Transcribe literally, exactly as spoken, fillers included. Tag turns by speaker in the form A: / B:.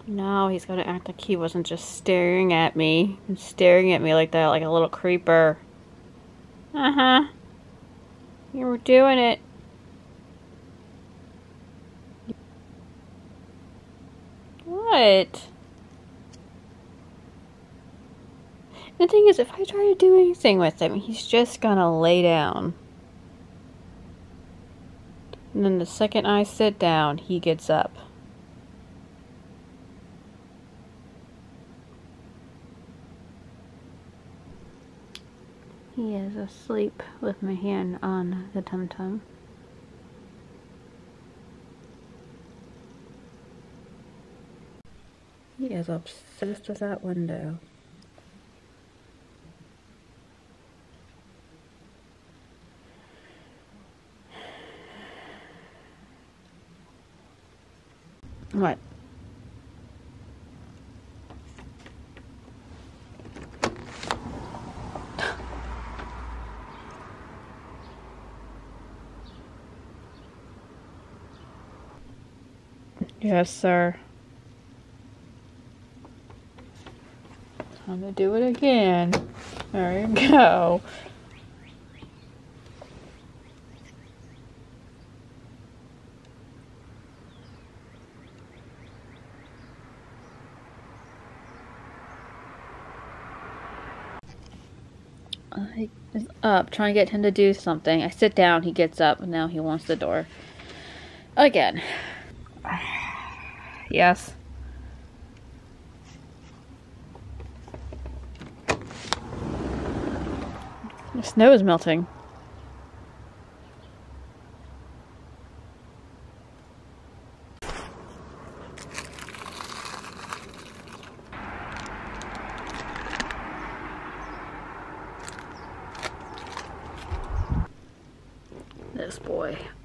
A: No, he's gonna act like he wasn't just staring at me. And staring at me like that, like a little creeper. Uh-huh. You were doing it. What? The thing is, if I try to do anything with him, he's just gonna lay down. And then the second I sit down, he gets up. He is asleep with my hand on the tum-tum. He is obsessed with that window. What? Yes, sir. Time to do it again. There you go. I is up trying to get him to do something. I sit down, he gets up, and now he wants the door. Again. Yes. The snow is melting. This boy.